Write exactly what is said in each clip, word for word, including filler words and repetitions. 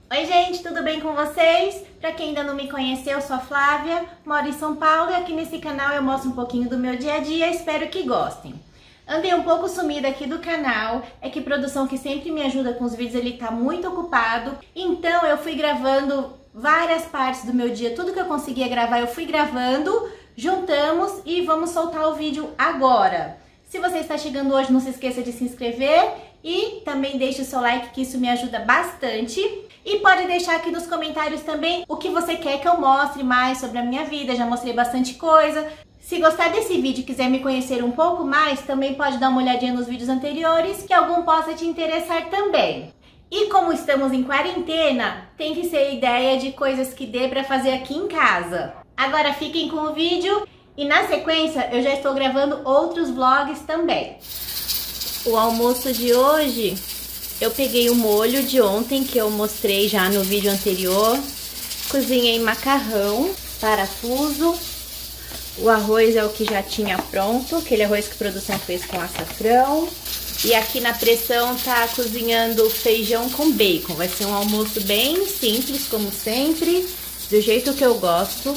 Oi gente, tudo bem com vocês? Pra quem ainda não me conheceu, eu sou a Flávia, moro em São Paulo e aqui nesse canal eu mostro um pouquinho do meu dia a dia, espero que gostem. Andei um pouco sumida aqui do canal, é que produção que sempre me ajuda com os vídeos, ele tá muito ocupado, então eu fui gravando várias partes do meu dia, tudo que eu conseguia gravar eu fui gravando, juntamos e vamos soltar o vídeo agora. Se você está chegando hoje, não se esqueça de se inscrever e também deixe o seu like, que isso me ajuda bastante. E pode deixar aqui nos comentários também o que você quer que eu mostre mais sobre a minha vida, já mostrei bastante coisa. Se gostar desse vídeo e quiser me conhecer um pouco mais, também pode dar uma olhadinha nos vídeos anteriores, que algum possa te interessar também. E como estamos em quarentena, tem que ser ideia de coisas que dê pra fazer aqui em casa. Agora fiquem com o vídeo e na sequência eu já estou gravando outros vlogs também. O almoço de hoje, eu peguei o molho de ontem que eu mostrei já no vídeo anterior. Cozinhei macarrão, parafuso. O arroz é o que já tinha pronto, aquele arroz que a produção fez com açafrão. E aqui na pressão tá cozinhando feijão com bacon. Vai ser um almoço bem simples, como sempre, do jeito que eu gosto.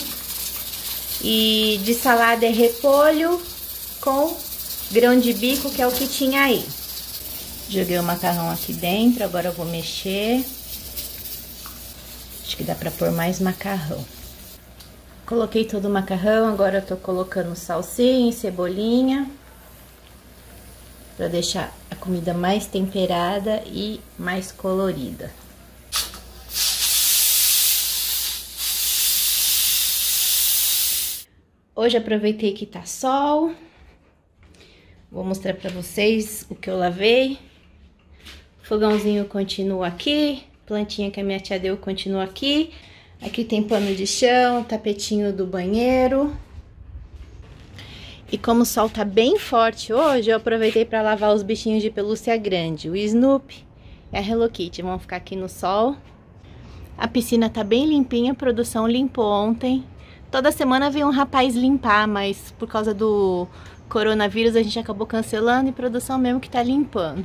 E de salada é repolho com grão de bico, que é o que tinha aí. Joguei o macarrão aqui dentro, agora eu vou mexer. Acho que dá pra pôr mais macarrão. Coloquei todo o macarrão, agora eu tô colocando salsinha e cebolinha. Pra deixar a comida mais temperada e mais colorida. Hoje aproveitei que tá sol. Vou mostrar pra vocês o que eu lavei. Fogãozinho continua aqui. Plantinha que a minha tia deu continua aqui. Aqui tem pano de chão, tapetinho do banheiro. E como o sol tá bem forte hoje, eu aproveitei pra lavar os bichinhos de pelúcia grande. O Snoopy e a Hello Kitty vão ficar aqui no sol. A piscina tá bem limpinha, a produção limpou ontem. Toda semana vem um rapaz limpar, mas por causa do coronavírus a gente acabou cancelando e produção mesmo que tá limpando.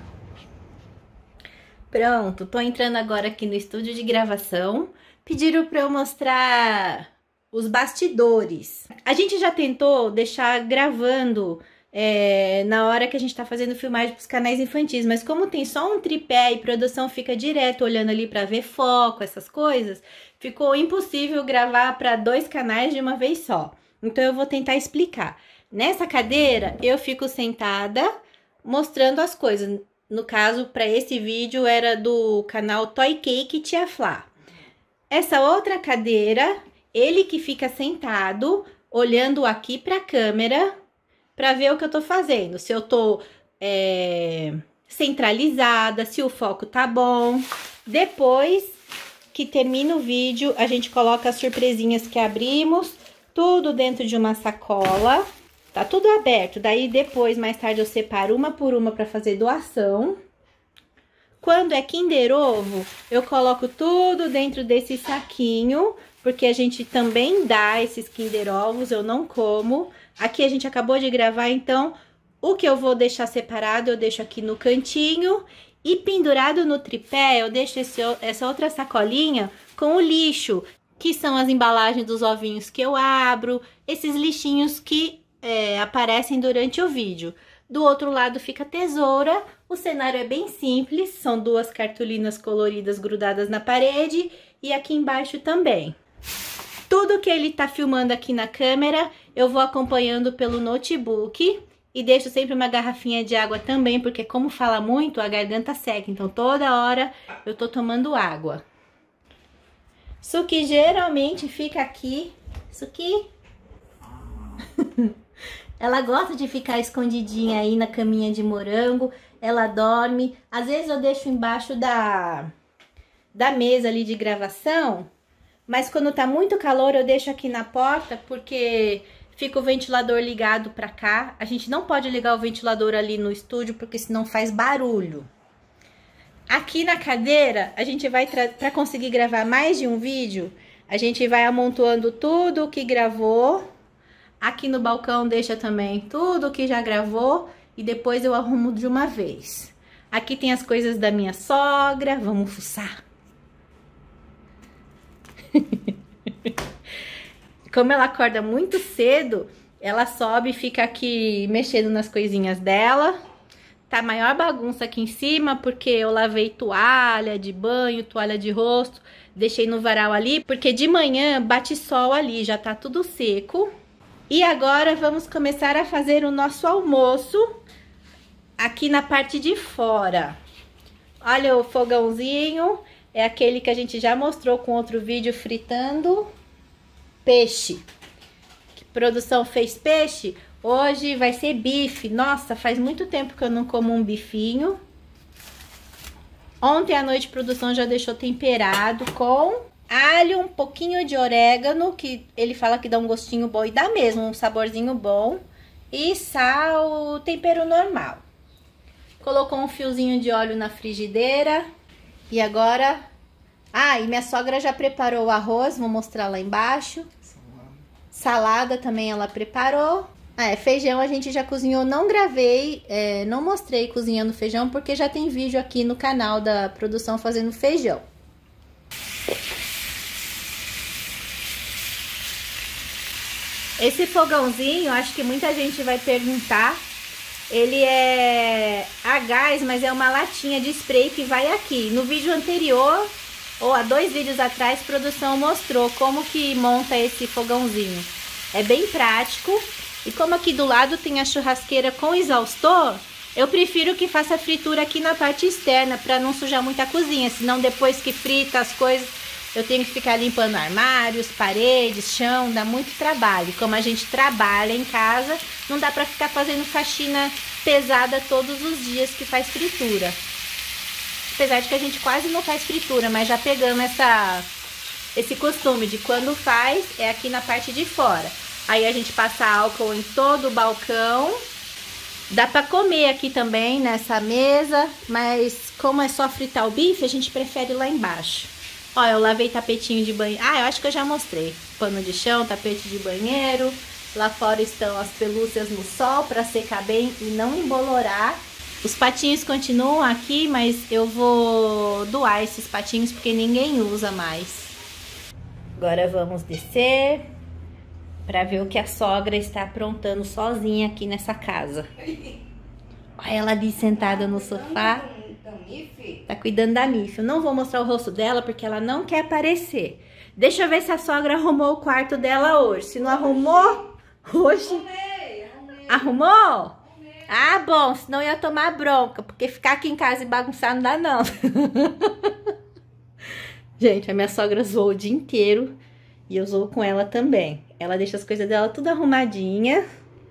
Pronto, tô entrando agora aqui no estúdio de gravação. Pediram pra eu mostrar os bastidores. A gente já tentou deixar gravando é, na hora que a gente tá fazendo filmagem pros canais infantis, mas como tem só um tripé e produção fica direto olhando ali pra ver foco, essas coisas, ficou impossível gravar pra dois canais de uma vez só. Então eu vou tentar explicar. Nessa cadeira, eu fico sentada mostrando as coisas. No caso, para esse vídeo, era do canal Toy Cake Tia Flá. Essa outra cadeira, ele que fica sentado, olhando aqui para a câmera, para ver o que eu tô fazendo. Se eu tô é, centralizada, se o foco tá bom. Depois que termina o vídeo, a gente coloca as surpresinhas que abrimos, tudo dentro de uma sacola. Tá tudo aberto, daí depois, mais tarde, eu separo uma por uma para fazer doação. Quando é Kinder Ovo, eu coloco tudo dentro desse saquinho, porque a gente também dá esses Kinder Ovos, eu não como. Aqui a gente acabou de gravar, então, o que eu vou deixar separado, eu deixo aqui no cantinho. E pendurado no tripé, eu deixo esse, essa outra sacolinha com o lixo, que são as embalagens dos ovinhos que eu abro, esses lixinhos que É, aparecem durante o vídeo. Do outro lado fica a tesoura. O cenário é bem simples, são duas cartolinas coloridas grudadas na parede e aqui embaixo também. Tudo que ele tá filmando aqui na câmera, eu vou acompanhando pelo notebook e deixo sempre uma garrafinha de água também, porque como fala muito, a garganta seca, então toda hora eu tô tomando água. Suki geralmente fica aqui. Suki? Ela gosta de ficar escondidinha aí na caminha de morango, ela dorme. Às vezes eu deixo embaixo da, da mesa ali de gravação, mas quando tá muito calor eu deixo aqui na porta, porque fica o ventilador ligado pra cá. A gente não pode ligar o ventilador ali no estúdio, porque senão faz barulho. Aqui na cadeira, a gente vai, pra conseguir gravar mais de um vídeo, a gente vai amontoando tudo o que gravou. Aqui no balcão deixa também tudo que já gravou e depois eu arrumo de uma vez. Aqui tem as coisas da minha sogra, vamos fuçar. Como ela acorda muito cedo, ela sobe e fica aqui mexendo nas coisinhas dela. Tá a maior bagunça aqui em cima, porque eu lavei toalha de banho, toalha de rosto, deixei no varal ali, porque de manhã bate sol ali, já tá tudo seco. E agora vamos começar a fazer o nosso almoço aqui na parte de fora. Olha o fogãozinho, é aquele que a gente já mostrou com outro vídeo fritando peixe. Que produção fez peixe? Hoje vai ser bife. Nossa, faz muito tempo que eu não como um bifinho. Ontem à noite a produção já deixou temperado com alho, um pouquinho de orégano, que ele fala que dá um gostinho bom e dá mesmo, um saborzinho bom. E sal, tempero normal. Colocou um fiozinho de óleo na frigideira. E agora... Ah, e minha sogra já preparou o arroz, vou mostrar lá embaixo. Salada também ela preparou. Ah, é, feijão a gente já cozinhou, não gravei, é, não mostrei cozinhando feijão, porque já tem vídeo aqui no canal da produção fazendo feijão. Esse fogãozinho, acho que muita gente vai perguntar, ele é a gás, mas é uma latinha de spray que vai aqui. No vídeo anterior, ou há dois vídeos atrás, a produção mostrou como que monta esse fogãozinho. É bem prático. E como aqui do lado tem a churrasqueira com exaustor, eu prefiro que faça a fritura aqui na parte externa, para não sujar muito a cozinha. Senão depois que frita as coisas, eu tenho que ficar limpando armários, paredes, chão, dá muito trabalho. Como a gente trabalha em casa, não dá para ficar fazendo faxina pesada todos os dias que faz fritura. Apesar de que a gente quase não faz fritura, mas já pegamos essa, esse costume de quando faz, é aqui na parte de fora. Aí a gente passa álcool em todo o balcão. Dá pra comer aqui também nessa mesa, mas como é só fritar o bife, a gente prefere lá embaixo. Ó, eu lavei tapetinho de banheiro. Ah, eu acho que eu já mostrei. Pano de chão, tapete de banheiro. Lá fora estão as pelúcias no sol pra secar bem e não embolorar. Os patinhos continuam aqui, mas eu vou doar esses patinhos porque ninguém usa mais. Agora vamos descer para ver o que a sogra está aprontando sozinha aqui nessa casa. Olha ela ali sentada no sofá. Tá cuidando da Miffy. Eu não vou mostrar o rosto dela porque ela não quer aparecer. Deixa eu ver se a sogra arrumou o quarto dela hoje. Se não arrumou, hoje... Arrumou? Ah, bom, senão eu ia tomar bronca, porque ficar aqui em casa e bagunçar não dá não. Gente, a minha sogra zoou o dia inteiro e eu zoo com ela também. Ela deixa as coisas dela tudo arrumadinha.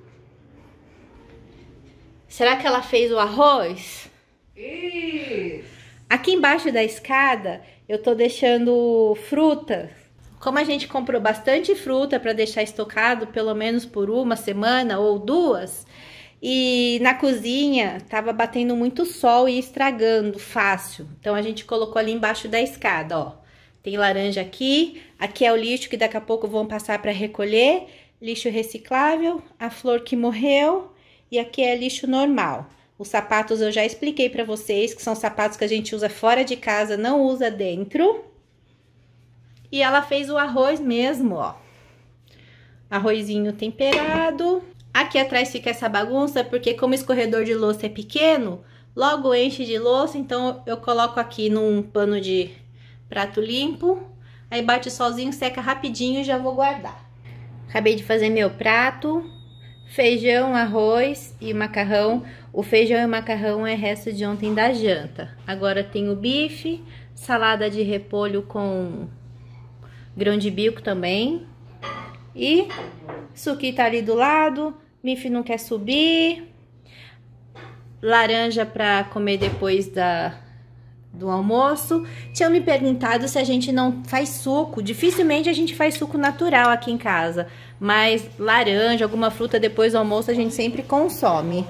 Será que ela fez o arroz? Isso. Aqui embaixo da escada eu tô deixando fruta. Como a gente comprou bastante fruta para deixar estocado pelo menos por uma semana ou duas, e na cozinha tava batendo muito sol e estragando fácil. Então a gente colocou ali embaixo da escada, ó. Tem laranja aqui, aqui é o lixo que daqui a pouco vão passar para recolher, lixo reciclável, a flor que morreu e aqui é lixo normal. Os sapatos eu já expliquei para vocês, que são sapatos que a gente usa fora de casa, não usa dentro. E ela fez o arroz mesmo, ó. Arrozinho temperado. Aqui atrás fica essa bagunça, porque como o escorredor de louça é pequeno, logo enche de louça, então eu coloco aqui num pano de prato limpo, aí bate sozinho, seca rapidinho e já vou guardar. Acabei de fazer meu prato, feijão, arroz e macarrão. O feijão e o macarrão é resto de ontem da janta. Agora tem o bife, salada de repolho com grão de bico também. E suquinho tá ali do lado, Miffy não quer subir. Laranja pra comer depois da... do almoço. Tinham me perguntado se a gente não faz suco. Dificilmente a gente faz suco natural aqui em casa, mas laranja, alguma fruta depois do almoço a gente sempre consome.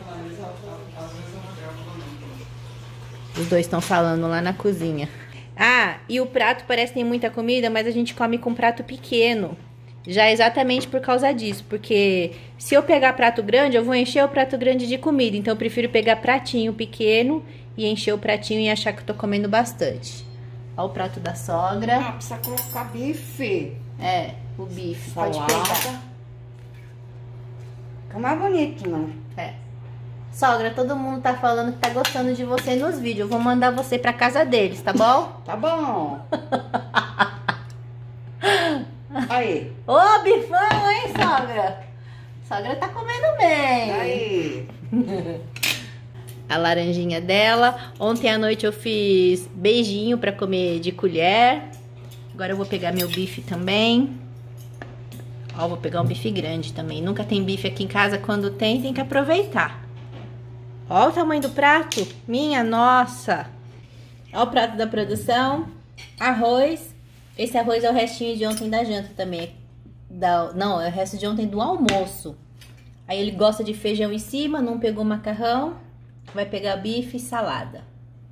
Os dois estão falando lá na cozinha. Ah, e o prato parece que tem muita comida, mas a gente come com prato pequeno. Já exatamente por causa disso, porque se eu pegar prato grande, eu vou encher o prato grande de comida. Então eu prefiro pegar pratinho pequeno e encher o pratinho e achar que eu tô comendo bastante. Olha o prato da sogra. Ah, precisa colocar bife. É, o bife. Salada. Pode pegar. Fica mais bonito, não? É. Sogra, todo mundo tá falando que tá gostando de você nos vídeos. Eu vou mandar você pra casa deles, tá bom? Tá bom. Aí. Ô, bifão, hein, sogra? Sogra tá comendo bem. Aí. A laranjinha dela. Ontem à noite eu fiz beijinho pra comer de colher. Agora eu vou pegar meu bife também. Ó, vou pegar um bife grande também. Nunca tem bife aqui em casa. Quando tem, tem que aproveitar. Ó o tamanho do prato. Minha nossa. Ó o prato da produção. Arroz. Esse arroz é o restinho de ontem da janta também. Da, não, é o resto de ontem do almoço. Aí ele gosta de feijão em cima, não pegou macarrão. Vai pegar bife e salada.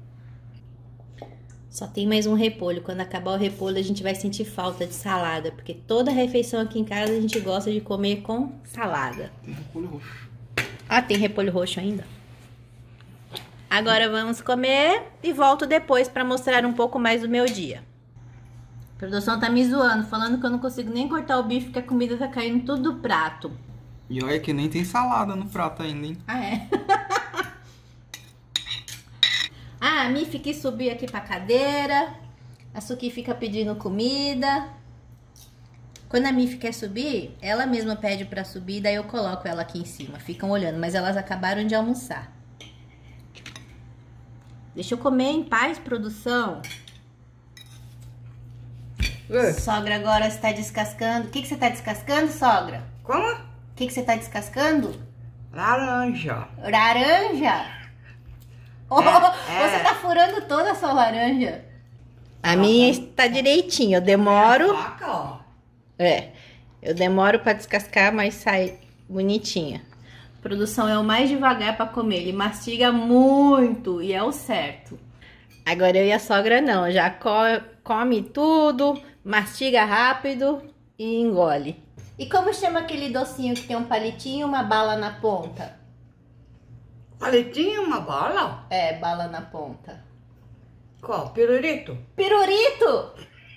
Só tem mais um repolho. Quando acabar o repolho, a gente vai sentir falta de salada. Porque toda refeição aqui em casa a gente gosta de comer com salada. Tem repolho roxo. Ah, tem repolho roxo ainda. Agora vamos comer e volto depois para mostrar um pouco mais do meu dia. A produção tá me zoando, falando que eu não consigo nem cortar o bife, que a comida tá caindo tudo do prato. E olha que nem tem salada no prato ainda, hein? Ah, é? Ah, a Mifi quis subir aqui pra cadeira. A Suki fica pedindo comida. Quando a Mifi quer subir, ela mesma pede pra subir, daí eu coloco ela aqui em cima. Ficam olhando, mas elas acabaram de almoçar. Deixa eu comer em paz, produção. É. Sogra agora está descascando. O que, que você está descascando, sogra? Como? O que, que você está descascando? Laranja. Laranja? Oh, É, você é. tá furando toda a sua laranja. A minha está direitinho. Eu demoro. Faca, ó. É. Eu demoro para descascar, mas sai bonitinha. A produção é o mais devagar para comer. Ele mastiga muito e é o certo. Agora eu e a sogra não. Já co come tudo, mastiga rápido e engole. E como chama aquele docinho que tem um palitinho e uma bala na ponta? Palitinho, uma bala? É, bala na ponta. Qual? Pirulito? Pirulito!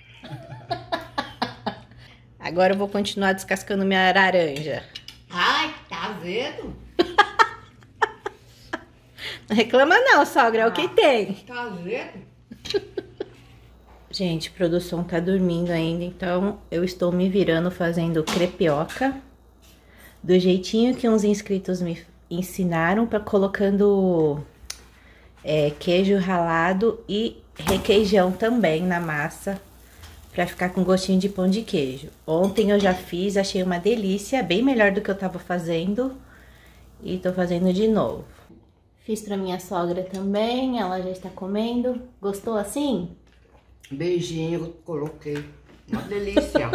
Agora eu vou continuar descascando minha laranja. Ai, tá azedo? Não reclama não, sogra, é o que tem. Tá azedo? Gente, a produção tá dormindo ainda, então eu estou me virando fazendo crepioca. Do jeitinho que uns inscritos me ensinaram, para colocando é, queijo ralado e requeijão também na massa, para ficar com gostinho de pão de queijo. Ontem eu já fiz, achei uma delícia, bem melhor do que eu tava fazendo, e tô fazendo de novo. Fiz pra minha sogra também, ela já está comendo. Gostou assim? Beijinho, eu coloquei. Uma delícia.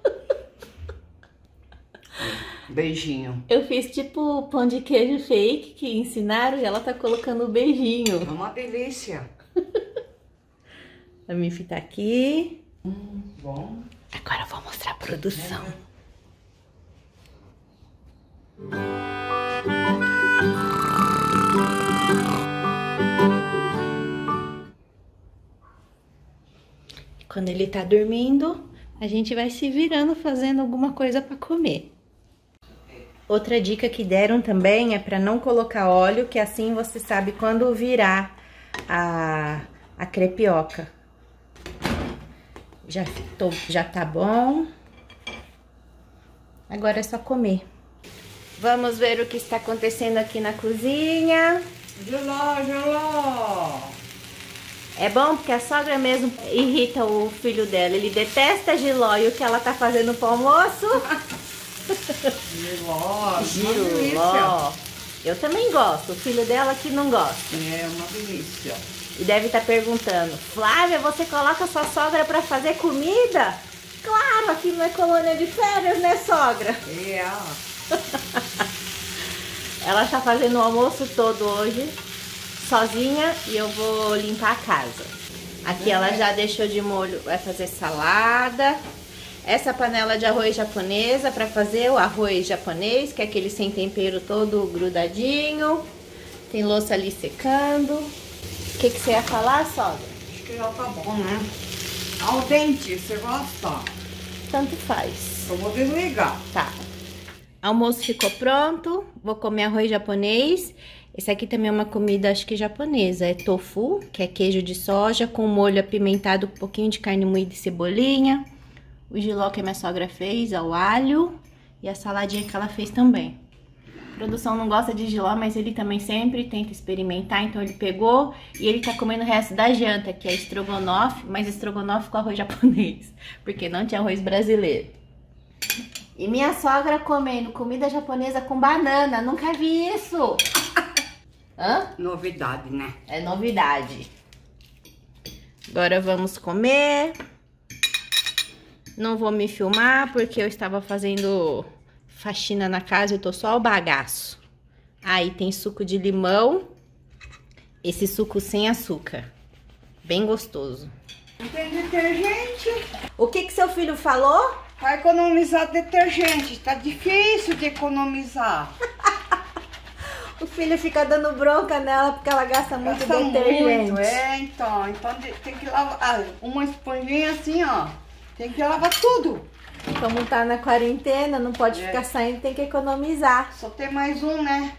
Beijinho. Eu fiz tipo pão de queijo fake que ensinaram e ela tá colocando o beijinho. É uma delícia. A Mifi tá aqui. Hum, bom. Agora eu vou mostrar a produção. Quando ele tá dormindo, a gente vai se virando fazendo alguma coisa pra comer. Outra dica que deram também é para não colocar óleo, que assim você sabe quando virar a, a crepioca. Já, tô, já tá bom. Agora é só comer. Vamos ver o que está acontecendo aqui na cozinha. Geló, geló. É bom porque a sogra mesmo irrita o filho dela. Ele detesta a Giló e o que ela tá fazendo pro almoço? Geló, Giló. Eu também gosto, o filho dela que não gosta. É uma delícia. E deve estar perguntando, Flávia, você coloca sua sogra pra fazer comida? Claro, aqui não é colônia de férias, né, sogra? É. Ela está fazendo o almoço todo hoje, sozinha, e eu vou limpar a casa. Aqui ela já deixou de molho, vai fazer salada. Essa panela de arroz japonesa para fazer o arroz japonês, que é aquele sem tempero todo grudadinho. Tem louça ali secando. O que, que você ia falar, sogra? que já tá bom, né? Ao dente, você gosta? Tanto faz. Eu vou desligar. Tá. Almoço ficou pronto. Vou comer arroz japonês. Esse aqui também é uma comida, acho que japonesa. É tofu, que é queijo de soja, com molho apimentado, um pouquinho de carne moída e cebolinha. O jiló que a minha sogra fez, ao alho. E a saladinha que ela fez também. A produção não gosta de jiló, mas ele também sempre tenta experimentar. Então ele pegou e ele tá comendo o resto da janta, que é estrogonofe, mas estrogonofe com arroz japonês. Porque não tinha arroz brasileiro. E minha sogra comendo comida japonesa com banana. Nunca vi isso. Hã? Novidade, né? É novidade. Agora vamos comer. Não vou me filmar porque eu estava fazendo faxina na casa e eu tô só o bagaço. Aí tem suco de limão. Esse suco sem açúcar. Bem gostoso. Não tem detergente. O que que seu filho falou? Vai economizar detergente. Tá difícil de economizar. O filho fica dando bronca nela porque ela gasta muito Gasta detergente. muito, é, então. Então tem que lavar. Ah, uma esponjinha assim, ó. Tem que lavar tudo. Como tá na quarentena, não pode É. ficar saindo, tem que economizar. Só tem mais um, né?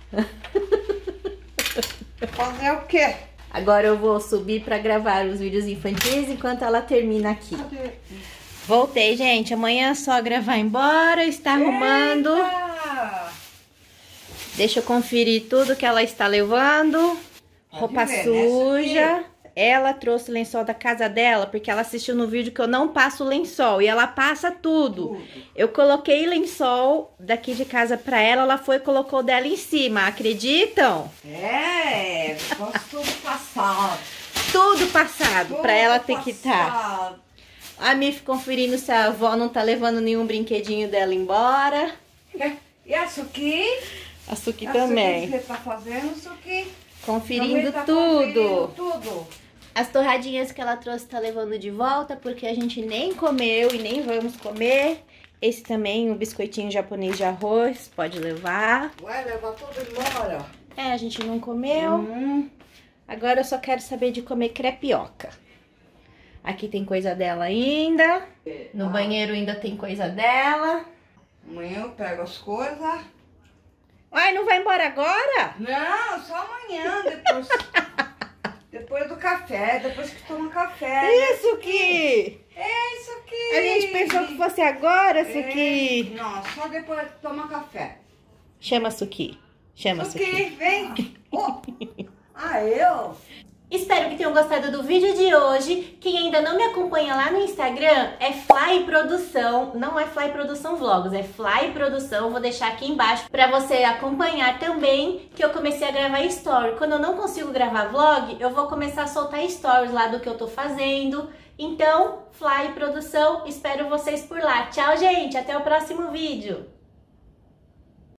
Fazer o quê? Agora eu vou subir pra gravar os vídeos infantis enquanto ela termina aqui. Cadê? Voltei, gente. Amanhã a sogra vai embora, está arrumando. Eita! Deixa eu conferir tudo que ela está levando. Roupa ver, suja. Ela trouxe o lençol da casa dela, porque ela assistiu no vídeo que eu não passo lençol. E ela passa tudo. Tudo. Eu coloquei lençol daqui de casa pra ela, ela foi e colocou dela em cima. Acreditam? É, gosto tudo passado. Tudo passado, Tudo pra ela ter que estar. passado. A Mif conferindo se a avó não tá levando nenhum brinquedinho dela embora. E a Suki? A Suki A também. Suki que você tá fazendo, Suki? Conferindo Também tá tudo. conferindo tudo. As torradinhas que ela trouxe tá levando de volta, porque a gente nem comeu e nem vamos comer. Esse também, o biscoitinho japonês de arroz, pode levar. Vai levar tudo embora. É, a gente não comeu. Hum. Agora eu só quero saber de comer crepioca. Aqui tem coisa dela ainda. No banheiro ainda tem coisa dela. Amanhã eu pego as coisas. Ai, não vai embora agora? Não, só amanhã, depois. Depois do café, depois que toma café. Isso que... É isso aqui. A gente pensou que fosse agora, Suki. É, não, só depois que toma café. Chama Suki. Chama Suki. Suki, vem. Oh. Ah, eu? Espero que tenham gostado do vídeo de hoje. Quem ainda não me acompanha lá no Instagram é Fly Produção. Não é Fly Produção Vlogs, é Fly Produção. Vou deixar aqui embaixo pra você acompanhar também, que eu comecei a gravar story. Quando eu não consigo gravar vlog, eu vou começar a soltar stories lá do que eu tô fazendo. Então, Fly Produção, espero vocês por lá. Tchau, gente. Até o próximo vídeo.